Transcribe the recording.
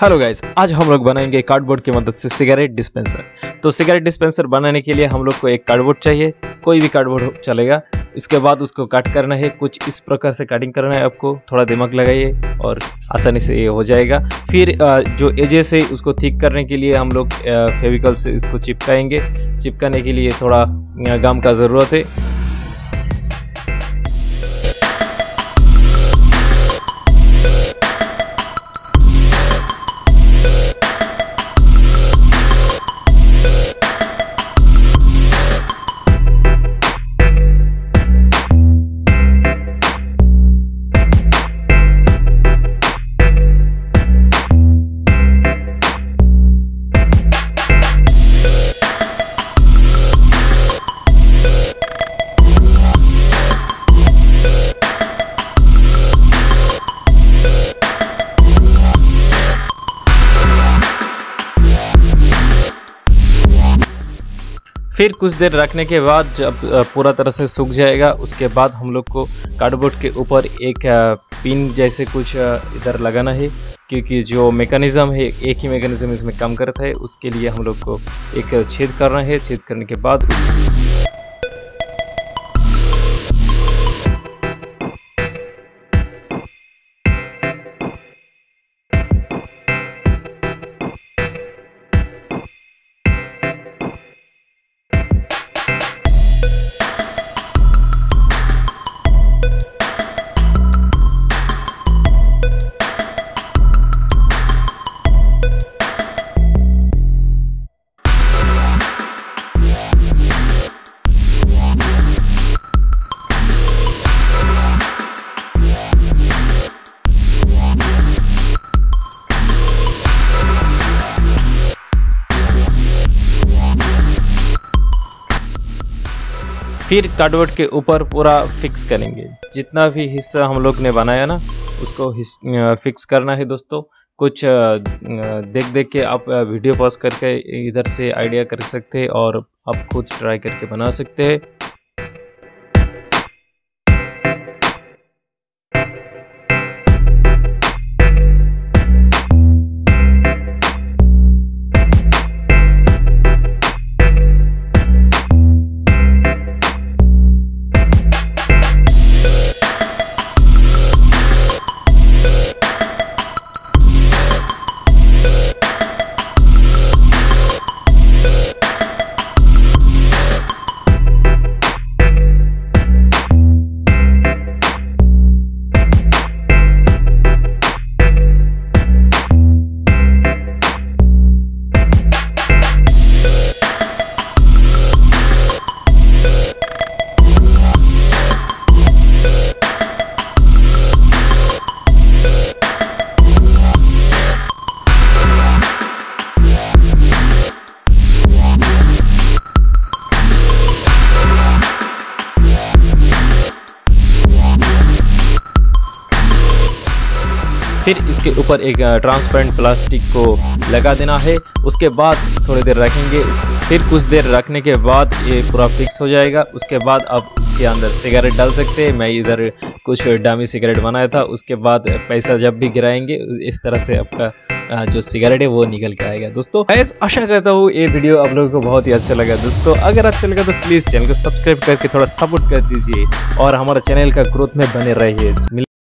Hello guys, आज हम लोग बनाएंगे कार्डबोर्ड की मदद से सिगरेट डिस्पेंसर। तो सिगरेट डिस्पेंसर बनाने के लिए हम लोग को एक कार्डबोर्ड चाहिए, कोई भी कार्डबोर्ड चलेगा। इसके बाद उसको कट करना है, कुछ इस प्रकार से कटिंग करना है आपको। थोड़ा दिमाग लगाइए और आसानी से ये हो जाएगा। फिर जो एजेस है उसको ठीक करने के लिए हम लोग फेविकॉल से इसको चिपकाएंगे। चिपकाने के लिए थोड़ा गम का ज़रूरत है। फिर कुछ देर रखने के बाद जब पूरा तरह से सूख जाएगा, उसके बाद हम लोग को कार्डबोर्ड के ऊपर एक पिन जैसे कुछ इधर लगाना है, क्योंकि जो मैकेनिज़्म है एक ही मैकेनिज़्म इसमें काम करता है। उसके लिए हम लोग को एक छेद करना है। छेद करने के बाद फिर कार्डबोर्ड के ऊपर पूरा फिक्स करेंगे। जितना भी हिस्सा हम लोग ने बनाया ना, उसको फिक्स करना है दोस्तों। कुछ देख देख के आप वीडियो पॉज करके इधर से आइडिया कर सकते हैं और आप खुद ट्राई करके बना सकते हैं। फिर इसके ऊपर एक ट्रांसपेरेंट प्लास्टिक को लगा देना है। उसके बाद थोड़ी देर रखेंगे। फिर कुछ देर रखने के बाद ये पूरा फिक्स हो जाएगा। उसके बाद आप इसके अंदर सिगरेट डाल सकते हैं। मैं इधर कुछ डमी सिगरेट बनाया था। उसके बाद पैसा जब भी गिराएंगे, इस तरह से आपका जो सिगरेट है वो निकल के आएगा। दोस्तों आशा करता हूँ ये वीडियो आप लोगों को बहुत ही अच्छा लगा। दोस्तों अगर अच्छा लगा तो प्लीज़ चैनल को सब्सक्राइब करके थोड़ा सपोर्ट कर दीजिए और हमारे चैनल का ग्रोथ में बने रहिए।